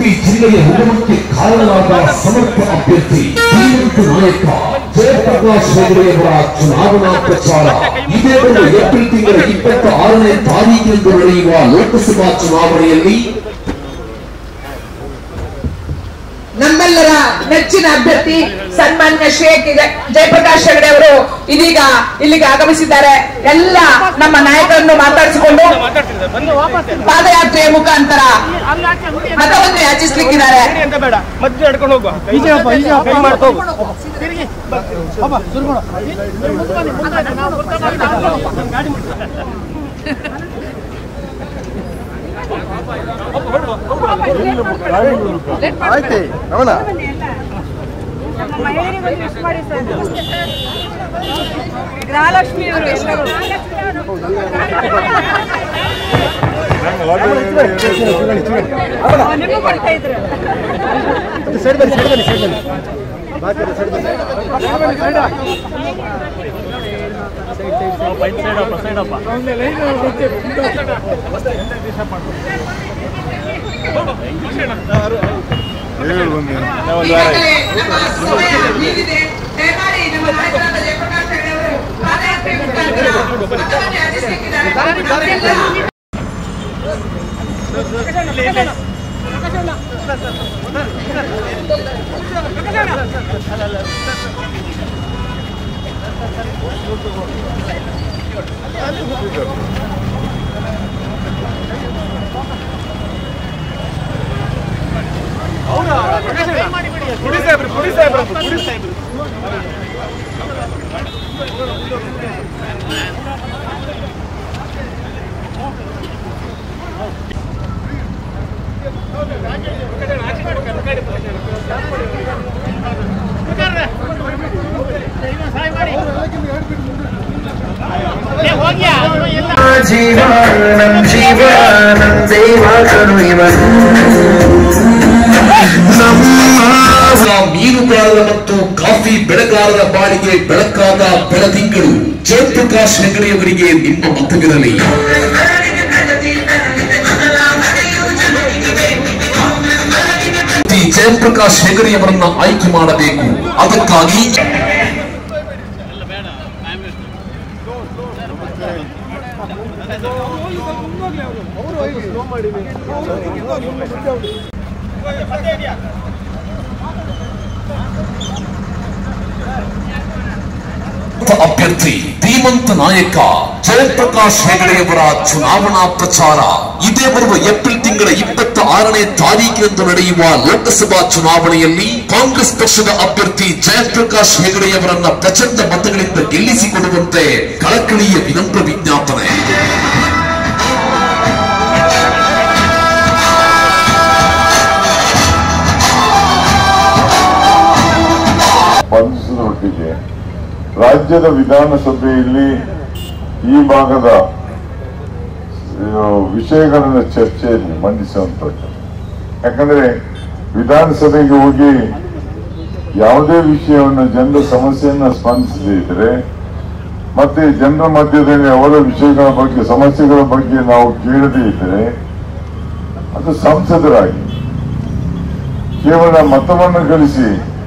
ಉಡುಪಿ ಜಿಲ್ಲೆಯ ಉಗಮಕ್ಕೆ ಕಾರಣವಾದ ಸಮರ್ಥ ಅಭ್ಯರ್ಥಿ ಧೀಮಂತ ನಾಯಕ ಜಯಪ್ರಕಾಶ್ ಹೆಗಡೆಯವರ ಚುನಾವಣಾ ಪ್ರಚಾರ ಇದೇ ಏಪ್ರಿಲ್ ತಿಂಗಳ 26ನೇ ತಾರೀಖಿನಂದು ನಡೆಯುವ ಲೋಕಸಭಾ ಚುನಾವಣೆಯಲ್ಲಿ ನಮ್ಮೆಲ್ಲರ ನೆಚ್ಚಿನ ಅಭ್ಯರ್ಥಿ ಸನ್ಮಾನ್ಯ ಶ್ರೀ ಜಯಪ್ರಕಾಶ್ ಹೆಗಡೆ ಅವರು ಇದೀಗ ಇಲ್ಲಿಗೆ ಆಗಮಿಸಿದ್ದಾರೆ. ಎಲ್ಲ ನಮ್ಮ ನಾಯಕರನ್ನು ಮಾತಾಡಿಸಿಕೊಂಡು ಪಾದಯಾತ್ರೆಯ ಮುಖಾಂತರ ಮತವನ್ನು ಯಾಚಿಸಲಿಕ್ಕಿದ್ದಾರೆ. ಗೃಹಲಕ್ಷ್ಮಿ ಅವರು ಎಲ್ಲರೂ ಕೊಡ್ತಾ ಇದ್ರು. जीवानंद जीवानंद ಮೀನುಗಾರರ ಮತ್ತು ಕಾಫಿ ಬೆಳೆಗಾರರ ಬಾಳಿಗೆ ಬೆಳಕಾದ ಬೆಳದಿಂಗಳು ಜಯಪ್ರಕಾಶ್ ಹೆಗಡೆಯವರಿಗೆ ನಿಮ್ಮ ಮತವಿರಲಿ. ಜಯಪ್ರಕಾಶ್ ಹೆಗಡೆಯವರನ್ನ ಆಯ್ಕೆ ಮಾಡಬೇಕು. ಅದಕ್ಕಾಗಿ ಅಭ್ಯರ್ಥಿ ಧೀಮಂತ ನಾಯಕ ಜಯಪ್ರಕಾಶ್ ಹೆಗಡೆಯವರ ಚುನಾವಣಾ ಪ್ರಚಾರ ಇದೇ ಬರುವ ಏಪ್ರಿಲ್ ತಿಂಗಳ 26ನೇ ತಾರೀಕಿನಂದು ನಡೆಯುವ ಲೋಕಸಭಾ ಚುನಾವಣೆಯಲ್ಲಿ ಕಾಂಗ್ರೆಸ್ ಪಕ್ಷದ ಅಭ್ಯರ್ಥಿ ಜಯಪ್ರಕಾಶ್ ಹೆಗಡೆಯವರನ್ನ ಪ್ರಚಂಡ ಮತಗಳಿಂದ ಗೆಲ್ಲಿಸಿಕೊಡುವಂತೆ ಕಳಕಳಿಯ ವಿನಮ್ರ ವಿಜ್ಞಾಪನೆ. ರಾಜ್ಯದ ವಿಧಾನಸಭೆಯಲ್ಲಿ ಈ ಭಾಗದ ವಿಷಯಗಳನ್ನು ಚರ್ಚೆಯಲ್ಲಿ ಮಂಡಿಸುವಂಥದ್ದು. ಯಾಕಂದ್ರೆ ವಿಧಾನಸಭೆಗೆ ಹೋಗಿ ಯಾವುದೇ ವಿಷಯವನ್ನು ಜನರ ಸಮಸ್ಯೆಯನ್ನ ಸ್ಪಂದಿಸದೇ ಇದ್ರೆ ಮತ್ತೆ ಜನರ ಮಧ್ಯದಲ್ಲಿ ಅವರ ವಿಷಯಗಳ ಬಗ್ಗೆ ಸಮಸ್ಯೆಗಳ ಬಗ್ಗೆ ನಾವು ಕೇಳದೇ ಇದ್ರೆ ಅದು ಸಂಸದರಾಗಿ ಕೇವಲ ಮತವನ್ನು ಗಳಿಸಿ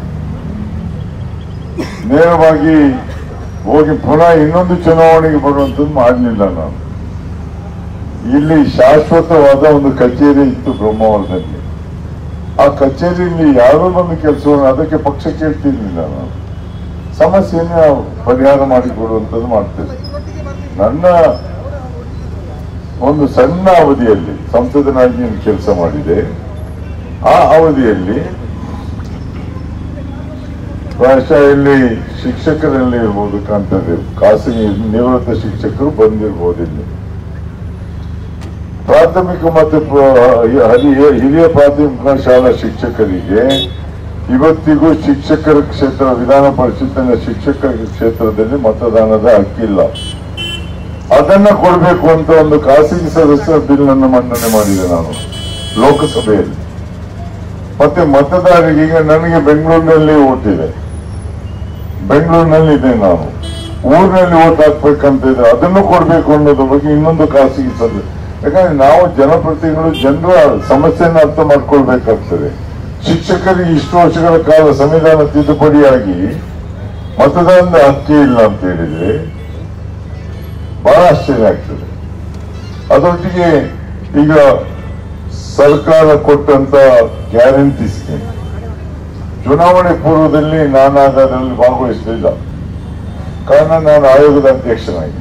ನೇರವಾಗಿ ಹೋಗಿ ಪುನಃ ಇನ್ನೊಂದು ಚುನಾವಣೆಗೆ ಬರುವಂಥದ್ದು ಮಾಡಲಿಲ್ಲ. ನಾನು ಇಲ್ಲಿ ಶಾಶ್ವತವಾದ ಒಂದು ಕಚೇರಿ ಇತ್ತು ಬ್ರಹ್ಮಾವರದಲ್ಲಿ. ಆ ಕಚೇರಿಯಲ್ಲಿ ಯಾರೋ ಒಂದು ಕೆಲಸವನ್ನು ಅದಕ್ಕೆ ಪಕ್ಷ ಕೇಳ್ತಿರ್ಲಿಲ್ಲ. ನಾನು ಸಮಸ್ಯೆಯನ್ನ ಪರಿಹಾರ ಮಾಡಿಕೊಡುವಂಥದ್ದು ಮಾಡ್ತೇನೆ. ನನ್ನ ಒಂದು ಸಣ್ಣ ಅವಧಿಯಲ್ಲಿ ಸಂಸದನಾಗಿ ಕೆಲಸ ಮಾಡಿದೆ. ಆ ಅವಧಿಯಲ್ಲಿ ಪ್ರಾಯಶಃ ಇಲ್ಲಿ ಶಿಕ್ಷಕರಲ್ಲಿ ಇರ್ಬೋದು ಕಾಣ್ತದೆ, ಖಾಸಗಿ ನಿವೃತ್ತ ಶಿಕ್ಷಕರು ಬಂದಿರ್ಬೋದು. ಇಲ್ಲಿ ಪ್ರಾಥಮಿಕ ಮತ್ತು ಹಿರಿಯ ಪ್ರಾಥಮಿಕ ಶಾಲಾ ಶಿಕ್ಷಕರಿಗೆ ಇವತ್ತಿಗೂ ಶಿಕ್ಷಕರ ಕ್ಷೇತ್ರ ವಿಧಾನ ಪರಿಷತ್ತಿನ ಶಿಕ್ಷಕರ ಕ್ಷೇತ್ರದಲ್ಲಿ ಮತದಾನದ ಹಕ್ಕಿಲ್ಲ. ಅದನ್ನ ಕೊಡಬೇಕು ಅಂತ ಒಂದು ಖಾಸಗಿ ಸದಸ್ಯರ ಬಿಲ್ ಅನ್ನು ಮಂಡನೆ ಮಾಡಿದೆ ನಾನು ಲೋಕಸಭೆಯಲ್ಲಿ. ಮತ್ತೆ ಮತದಾರರಿಗೆ ಈಗ ನನಗೆ ಬೆಂಗಳೂರಿನಲ್ಲಿ ಓಟ್ ಇದೆ, ಬೆಂಗಳೂರಿನಲ್ಲಿ ಇದೆ, ನಾನು ಊರಿನಲ್ಲಿ ಓಟ್ ಹಾಕ್ಬೇಕಂತ ಇದೆ, ಅದನ್ನು ಕೊಡ್ಬೇಕು ಅನ್ನೋದ್ರ ಬಗ್ಗೆ ಇನ್ನೊಂದು ಖಾಸಗಿ ಸದಸ್ಯ ಯಾಕಂದ್ರೆ ನಾವು ಜನಪ್ರತಿನಿಧಿಗಳು ಜನರ ಸಮಸ್ಯೆಯನ್ನು ಅರ್ಥ ಮಾಡ್ಕೊಳ್ಬೇಕಾಗ್ತದೆ. ಶಿಕ್ಷಕರಿಗೆ ಇಷ್ಟು ವರ್ಷಗಳ ಕಾಲ ಸಂವಿಧಾನ ತಿದ್ದುಪಡಿಯಾಗಿ ಮತದಾನದ ಹಕ್ಕೇ ಇಲ್ಲ ಅಂತ ಹೇಳಿದ್ರೆ ಬಹಳ ಆಶ್ಚರ್ಯ ಆಗ್ತದೆ. ಅದರೊಟ್ಟಿಗೆ ಈಗ ಸರ್ಕಾರ ಕೊಟ್ಟಂತ ಗ್ಯಾರಂಟಿ ಸ್ಕೀಮ್ ಚುನಾವಣೆ ಪೂರ್ವದಲ್ಲಿ ನಾನಾಗ ಅದರಲ್ಲಿ ಭಾಗವಹಿಸಲಿಲ್ಲ. ಕಾರಣ ನಾನು ಆಯೋಗದ ಅಧ್ಯಕ್ಷನಾಗಿದ್ದೆ.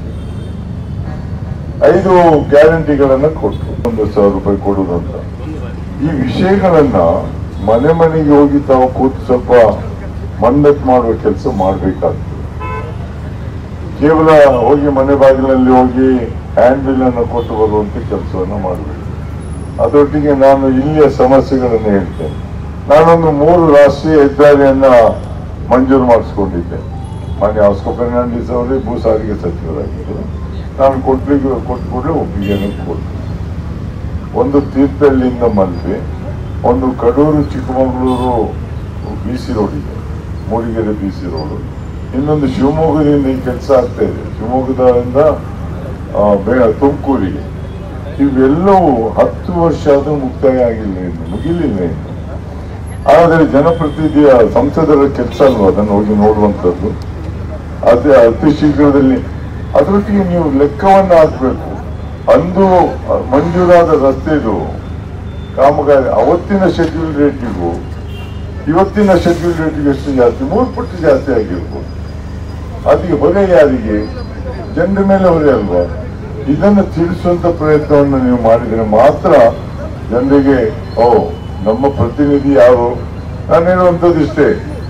5 ಗ್ಯಾರಂಟಿಗಳನ್ನ ಕೊಟ್ಟರು, 1,000 ರೂಪಾಯಿ ಕೊಡುವುದು ಅಂತ. ಈ ವಿಷಯಗಳನ್ನ ಮನೆ ಮನೆಗೆ ಹೋಗಿ ತಾವು ಕೂತು ಸ್ವಲ್ಪ ಮಂಡತ್ ಮಾಡುವ ಕೆಲಸ ಮಾಡಬೇಕಾಗ್ತದೆ. ಕೇವಲ ಹೋಗಿ ಮನೆ ಬಾಗಿಲಲ್ಲಿ ಹೋಗಿ ಹ್ಯಾಂಡ್ ಬಿಲ್ ಅನ್ನು ಕೊಟ್ಟು ಬರುವಂತ ಕೆಲಸವನ್ನು ಮಾಡಬೇಕು. ಅದರೊಟ್ಟಿಗೆ ನಾನು ಇಲ್ಲಿಯ ಸಮಸ್ಯೆಗಳನ್ನು ಹೇಳ್ತೇನೆ. ನಾನೊಂದು 3 ರಾಷ್ಟ್ರೀಯ ಹೆದ್ದಾರಿಯನ್ನ ಮಂಜೂರು ಮಾಡಿಸ್ಕೊಂಡಿದ್ದೆ. ಮಾನ್ಯ ಆಸ್ಕೋ ಫರ್ನಾಂಡಿಸ್ ಅವರೇ ಭೂ ಸಾರಿಗೆ ಸಚಿವರಾಗಿದ್ದರು. ನಾನು ಕೊಟ್ಟುಕೊಡಲೇ ಒಪ್ಪಿಗೆಯನ್ನು ಕೊಟ್ಟು, ಒಂದು ತೀರ್ಥಹಳ್ಳಿಯಿಂದ ಮಲ್ಪೆ, ಒಂದು ಕಡೂರು ಚಿಕ್ಕಮಗಳೂರು BC ರೋಡ್ ಇದೆ, ಮೂಡಿಗೆರೆ BC ರೋಡ್, ಇನ್ನೊಂದು ಶಿವಮೊಗ್ಗದಿಂದ ಈ ಕೆಲಸ ಆಗ್ತಾ ಇದೆ, ಶಿವಮೊಗ್ಗದಿಂದ ತುಮಕೂರಿಗೆ. ಇವೆಲ್ಲವೂ 10 ವರ್ಷ ಆದರೂ ಮುಕ್ತಾಯ ಆಗಿಲ್ಲ, ಇನ್ನು ಮುಗಿಲಿಲ್ಲ ಇನ್ನು. ಆದರೆ ಜನಪ್ರತಿನಿಧಿಯ ಸಂಸದರ ಕೆಲಸ ಅಲ್ವಾ ಅದನ್ನು ಹೋಗಿ ನೋಡುವಂಥದ್ದು. ಅದೇ ಅತಿ ಶೀಘ್ರದಲ್ಲಿ ಅದರೊಟ್ಟಿಗೆ ನೀವು ಲೆಕ್ಕವನ್ನು ಹಾಕಬೇಕು. ಅಂದು ಮಂಜೂರಾದ ರಸ್ತೆದು ಕಾಮಗಾರಿ ಅವತ್ತಿನ ಶೆಡ್ಯೂಲ್ ರೇಟಿಗೂ ಇವತ್ತಿನ ಶೆಡ್ಯೂಲ್ ರೇಟಿಗೆ ಎಷ್ಟು ಜಾಸ್ತಿ? 3 ಪಟ್ಟು ಜಾಸ್ತಿ ಆಗಿರ್ಬೋದು. ಅದಕ್ಕೆ ಹೊರೆ ಯಾರಿಗೆ? ಜನರ ಮೇಲೆ ಹೊರೆ ಅಲ್ವಾ? ಇದನ್ನು ತಿಳಿಸುವಂತ ಪ್ರಯತ್ನವನ್ನು ನೀವು ಮಾಡಿದರೆ ಮಾತ್ರ ಜನರಿಗೆ ನಮ್ಮ ಪ್ರತಿನಿಧಿ ಯಾರು. ನಾನು ಹೇಳುವಂಥದ್ದು ಇಷ್ಟೇ,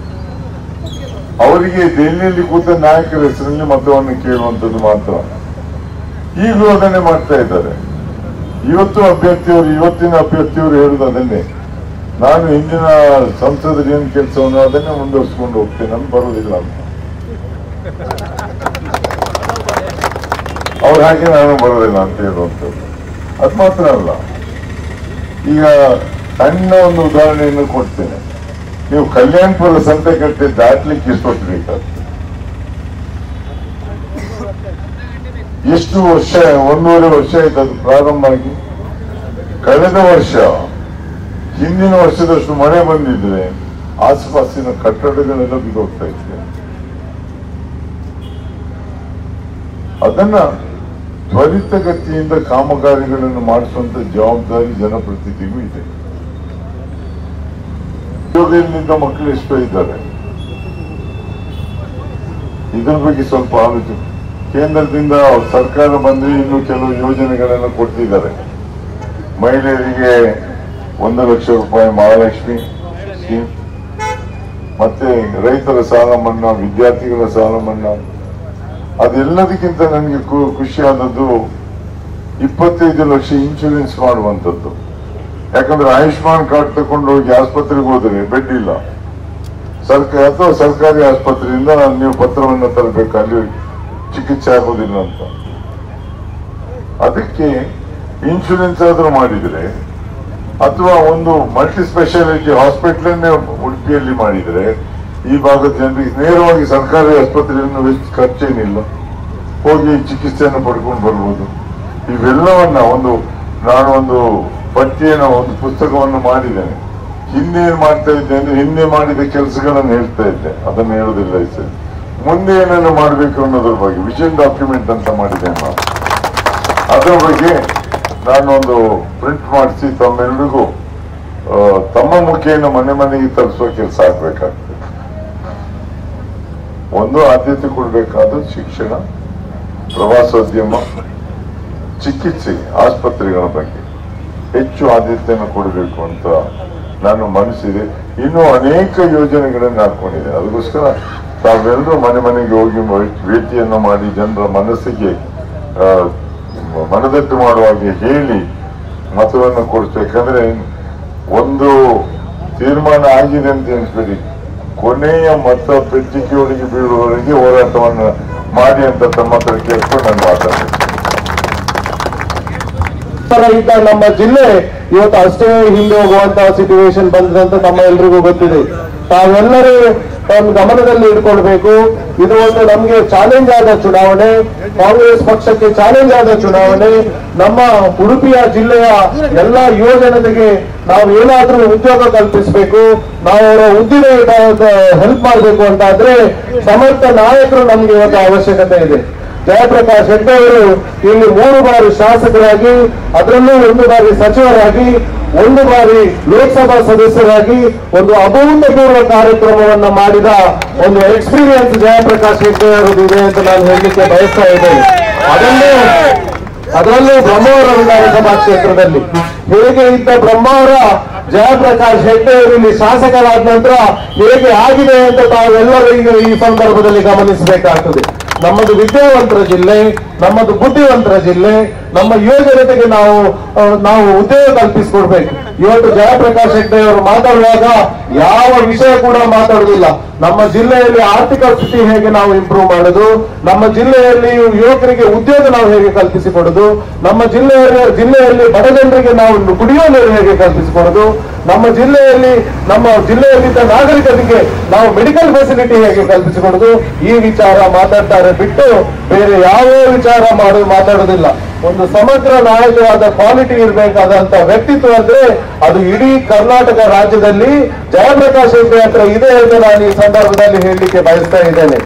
ಅವರಿಗೆ ದೆಹಲಿಯಲ್ಲಿ ಕೂತ ನಾಯಕರ ಹೆಸರಲ್ಲಿ ಮತವನ್ನು ಕೇಳುವಂಥದ್ದು ಮಾತ್ರ. ಈಗಲೂ ಅದನ್ನೇ ಮಾಡ್ತಾ ಇದ್ದಾರೆ. ಇವತ್ತಿನ ಅಭ್ಯರ್ಥಿಯವರು ಹೇಳುದು ಅದನ್ನೇ. ನಾನು ಹಿಂದಿನ ಸಂಸದರು ಏನ್ ಕೆಲಸವನ್ನು ಅದನ್ನೇ ಮುಂದುವರಿಸಿಕೊಂಡು ಹೋಗ್ತೇನೆ, ನಾನು ಬರುವುದಿಲ್ಲ ಅಂತ. ಅವ್ರು ಹಾಗೆ ನಾನು ಬರೋದಿಲ್ಲ ಅಂತ ಹೇಳುವಂಥದ್ದು. ಅದು ಮಾತ್ರ ಅಲ್ಲ, ಈಗ ಸಣ್ಣ ಒಂದು ಉದಾಹರಣೆಯನ್ನು ಕೊಡ್ತೇನೆ. ನೀವು ಕಲ್ಯಾಣಪುರ ಸಂತೆಕಟ್ಟೆ ದಾಟ್ಲಿಕ್ಕೆ ಎಷ್ಟೊತ್ತು ಬೇಕಾಗ್ತದೆ? ಎಷ್ಟು ವರ್ಷ? 1.5 ವರ್ಷ ಆಯ್ತು ಅದು ಪ್ರಾರಂಭ ಆಗಿ. ಕಳೆದ ವರ್ಷ ಹಿಂದಿನ ವರ್ಷದಷ್ಟು ಮಳೆ ಬಂದಿದ್ರೆ ಆಸುಪಾಸಿನ ಕಟ್ಟಡಗಳೆಲ್ಲ ಬಿದ್ದೋಗ್ತಾ ಇತ್ತು. ಅದನ್ನ ತ್ವರಿತಗತಿಯಿಂದ ಕಾಮಗಾರಿಗಳನ್ನು ಮಾಡಿಸುವಂತ ಜವಾಬ್ದಾರಿ ಜನಪ್ರತಿನಿಧಿಗೂ ಇದೆ. ಉದ್ಯೋಗದಿಂದ ಮಕ್ಕಳು ಎಷ್ಟೋ ಇದ್ದಾರೆ, ಇದರ ಬಗ್ಗೆ ಸ್ವಲ್ಪ ಆಲೋಚನೆ. ಕೇಂದ್ರದಿಂದ ಸರ್ಕಾರ ಬಂದ್ರೆ ಇನ್ನು ಕೆಲವು ಯೋಜನೆಗಳನ್ನು ಕೊಡ್ತಿದ್ದಾರೆ. ಮಹಿಳೆಯರಿಗೆ 1 ಲಕ್ಷ ರೂಪಾಯಿ ಮಹಾಲಕ್ಷ್ಮಿ ಸ್ಕೀಮ್, ಮತ್ತೆ ರೈತರ ಸಾಲ ಮನ್ನಾ, ವಿದ್ಯಾರ್ಥಿಗಳ ಸಾಲ ಮನ್ನಾ. ಅದೆಲ್ಲದಕ್ಕಿಂತ ನನಗೆ ಖುಷಿಯಾದದ್ದು 25 ಲಕ್ಷ ಇನ್ಶೂರೆನ್ಸ್ ಮಾಡುವಂಥದ್ದು. ಯಾಕಂದ್ರೆ ಆಯುಷ್ಮಾನ್ ಕಾರ್ಡ್ ತಗೊಂಡು ಹೋಗಿ ಆಸ್ಪತ್ರೆಗೆ ಹೋದರೆ ಬೆಡ್ ಇಲ್ಲ, ಅಥವಾ ಸರ್ಕಾರಿ ಆಸ್ಪತ್ರೆಯಿಂದ ನೀವು ಪತ್ರವನ್ನು ತರಬೇಕು, ಅಲ್ಲಿ ಚಿಕಿತ್ಸೆ ಆಗೋದಿಲ್ಲ ಅಂತ. ಅದಕ್ಕೆ ಇನ್ಶೂರೆನ್ಸ್ ಆದ್ರೂ ಮಾಡಿದ್ರೆ, ಅಥವಾ ಒಂದು ಮಲ್ಟಿ ಸ್ಪೆಷಾಲಿಟಿ ಹಾಸ್ಪಿಟಲ್ ಉಡುಪಿಯಲ್ಲಿ ಮಾಡಿದ್ರೆ ಈ ಭಾಗದ ಜನರಿಗೆ ನೇರವಾಗಿ ಸರ್ಕಾರಿ ಆಸ್ಪತ್ರೆಯನ್ನು ಖರ್ಚೇನಿಲ್ಲ, ಹೋಗಿ ಚಿಕಿತ್ಸೆಯನ್ನು ಪಡ್ಕೊಂಡು ಬರ್ಬೋದು. ಇವೆಲ್ಲವನ್ನ ನಾನು ಒಂದು ಪಟ್ಟಿಯನ್ನು, ಒಂದು ಪುಸ್ತಕವನ್ನು ಮಾಡಿದ್ದೇನೆ. ಹಿಂದೆ ಏನ್ ಮಾಡ್ತಾ ಇದ್ದೆ ಅಂದ್ರೆ, ಹಿಂದೆ ಮಾಡಿದ ಕೆಲಸಗಳನ್ನು ಹೇಳ್ತಾ ಇದ್ದೆ, ಅದನ್ನು ಹೇಳೋದಿಲ್ಲ ಈ ಸರಿ. ಮುಂದೆ ಏನೇನು ಮಾಡಬೇಕು ಅನ್ನೋದ್ರ ಬಗ್ಗೆ ವಿಷನ್ ಡಾಕ್ಯುಮೆಂಟ್ ಅಂತ ಮಾಡಿದ್ದೇನೆ ನಾನು. ಅದರ ಬಗ್ಗೆ ನಾನೊಂದು ಪ್ರಿಂಟ್ ಮಾಡಿಸಿ ತಮ್ಮೆಲ್ಲರಿಗೂ ತಮ್ಮ ಮುಖೇನ ಮನೆ ಮನೆಗೆ ತರಿಸುವ ಕೆಲಸ ಆಗ್ಬೇಕಾಗ್ತದೆ. ಒಂದು ಆದ್ಯತೆ ಕೊಡಬೇಕಾದ ಶಿಕ್ಷಣ, ಪ್ರವಾಸೋದ್ಯಮ, ಚಿಕಿತ್ಸೆ, ಆಸ್ಪತ್ರೆಗಳ ಬಗ್ಗೆ ಹೆಚ್ಚು ಆದ್ಯತೆಯನ್ನು ಕೊಡಬೇಕು ಅಂತ ನಾನು ಮನಸ್ಸಿದೆ. ಇನ್ನೂ ಅನೇಕ ಯೋಜನೆಗಳನ್ನು ಹಾಕೊಂಡಿದ್ದೇನೆ. ಅದಕ್ಕೋಸ್ಕರ ತಾವೆಲ್ಲರೂ ಮನೆ ಮನೆಗೆ ಹೋಗಿ ಭೇಟಿಯನ್ನು ಮಾಡಿ ಜನರ ಮನಸ್ಸಿಗೆ ಮನದಟ್ಟು ಮಾಡುವ ಹಾಗೆ ಹೇಳಿ ಮತವನ್ನು ಕೊಡಿಸ್ಬೇಕಂದ್ರೆ, ಒಂದು ತೀರ್ಮಾನ ಆಗಿದೆ ಅಂತ ಎನಿಸ್ಬೇಡಿ, ಕೊನೆಯ ಮತ ಪೆಟ್ಟಿಗೆಯೊಳಗೆ ಬೀಳುವವರೆಗೆ ಹೋರಾಟವನ್ನು ಮಾಡಿ ಅಂತ ತಮ್ಮ ಹತ್ರ ಕೇಳ್ಕೊಂಡು ನಾನು ಮಾತಾಡ್ತೀನಿ. ಇದ್ದ ನಮ್ಮ ಜಿಲ್ಲೆ ಇವತ್ತು ಅಷ್ಟೇ ಹಿಂದೆ ಹೋಗುವಂತಹ ಸಿಚುವೇಶನ್ ಬಂದಿದೆ ಅಂತ ತಮ್ಮ ಎಲ್ರಿಗೂ ಗೊತ್ತಿದೆ. ತಾವೆಲ್ಲರೂ ಗಮನದಲ್ಲಿ ಇಟ್ಕೊಳ್ಬೇಕು. ಇದು ಒಂದು ನಮ್ಗೆ ಚಾಲೆಂಜ್ ಆದ ಚುನಾವಣೆ, ಕಾಂಗ್ರೆಸ್ ಪಕ್ಷಕ್ಕೆ ಚಾಲೆಂಜ್ ಆದ ಚುನಾವಣೆ. ನಮ್ಮ ಉಡುಪಿಯ ಜಿಲ್ಲೆಯ ಎಲ್ಲಾ ಯುವ ಜನತೆಗೆ ನಾವು ಏನಾದ್ರೂ ಉದ್ಯೋಗ ಕಲ್ಪಿಸಬೇಕು, ನಾವು ಅವರ ಉದ್ದಿಮೆ ಹೆಲ್ಪ್ ಮಾಡಬೇಕು ಅಂತ ಆದ್ರೆ ಸಮರ್ಥ ನಾಯಕರು ನಮ್ಗೆ ಇವತ್ತು ಅವಶ್ಯಕತೆ ಇದೆ. ಜಯಪ್ರಕಾಶ್ ಹೆಗ್ಡೆ ಅವರು ಇಲ್ಲಿ 3 ಬಾರಿ ಶಾಸಕರಾಗಿ, ಅದರಲ್ಲೂ 1 ಬಾರಿ ಸಚಿವರಾಗಿ, 1 ಬಾರಿ ಲೋಕಸಭಾ ಸದಸ್ಯರಾಗಿ ಒಂದು ಅಭೂತಪೂರ್ವ ಕಾರ್ಯಕ್ರಮವನ್ನ ಮಾಡಿದ ಒಂದು ಎಕ್ಸ್ಪೀರಿಯನ್ಸ್ ಜಯಪ್ರಕಾಶ್ ಹೆಗ್ಡೆ ಅವರದ್ದು ಇದೆ ಅಂತ ನಾನು ಹೇಳಲಿಕ್ಕೆ ಬಯಸ್ತಾ ಇದ್ದೇನೆ. ಅದರಲ್ಲೂ ಬ್ರಹ್ಮಾವರ ವಿಧಾನಸಭಾ ಕ್ಷೇತ್ರದಲ್ಲಿ ಹೇಗೆ ಇದ್ದ ಬ್ರಹ್ಮಾವರ ಜಯಪ್ರಕಾಶ್ ಹೆಗ್ಡೆ ಅವರು ಇಲ್ಲಿ ಶಾಸಕರಾದ ನಂತರ ಹೇಗೆ ಆಗಿದೆ ಅಂತ ತಾವೆಲ್ಲರೂ ಈಗ ಈ ಸಂದರ್ಭದಲ್ಲಿ ಗಮನಿಸಬೇಕಾಗ್ತದೆ. ನಮ್ಮದು ವಿದ್ಯಾವಂತರ ಜಿಲ್ಲೆ, ನಮ್ಮದು ಬುದ್ಧಿವಂತರ ಜಿಲ್ಲೆ, ನಮ್ಮ ಯುವ ಜನತೆಗೆ ನಾವು ಉದ್ಯೋಗ ಕಲ್ಪಿಸಿಕೊಡ್ಬೇಕು. ಇವತ್ತು ಜಯಪ್ರಕಾಶ್ ಹೆಗ್ಡೆ ಅವರು ಮಾತಾಡುವಾಗ ಯಾವ ವಿಷಯ ಕೂಡ ಮಾತಾಡುವುದಿಲ್ಲ. ನಮ್ಮ ಜಿಲ್ಲೆಯಲ್ಲಿ ಆರ್ಥಿಕ ಸ್ಥಿತಿ ಹೇಗೆ ನಾವು ಇಂಪ್ರೂವ್ ಮಾಡುದು, ನಮ್ಮ ಜಿಲ್ಲೆಯಲ್ಲಿ ಯುವಕರಿಗೆ ಉದ್ಯೋಗ ನಾವು ಹೇಗೆ ಕಲ್ಪಿಸಿಕೊಡುದು, ನಮ್ಮ ಜಿಲ್ಲೆಯಲ್ಲಿ ಬಡ ಜನರಿಗೆ ನಾವು ಕುಡಿಯುವ ನೀರು ಹೇಗೆ ಕಲ್ಪಿಸಿಕೊಡುದು, ನಮ್ಮ ಜಿಲ್ಲೆಯಲ್ಲಿದ್ದ ನಾಗರಿಕರಿಗೆ ನಾವು ಮೆಡಿಕಲ್ ಫೆಸಿಲಿಟಿ ಹೇಗೆ ಕಲ್ಪಿಸಿಕೊಡುದು, ಈ ವಿಚಾರ ಮಾತಾಡ್ತಾರೆ ಬಿಟ್ಟು ಬೇರೆ ಯಾವ ವಿಚಾರ ಮಾತಾಡುವುದಿಲ್ಲ. ಒಂದು ಸಮಗ್ರ ನಾಯಕವಾದ ಕ್ವಾಲಿಟಿ ಇರಬೇಕಾದಂತ ವ್ಯಕ್ತಿತ್ವ ಅಂದ್ರೆ ಅದು ಇಡೀ ಕರ್ನಾಟಕ ರಾಜ್ಯದಲ್ಲಿ ಜಯಪ್ರಕಾಶ್ ಹೆಗ್ಡೆ ಹತ್ರ ಇದೆ ಎಂದು ನಾನು ಈ ಸಂದರ್ಭದಲ್ಲಿ ಹೇಳಲಿಕ್ಕೆ ಬಯಸ್ತಾ ಇದ್ದೇನೆ.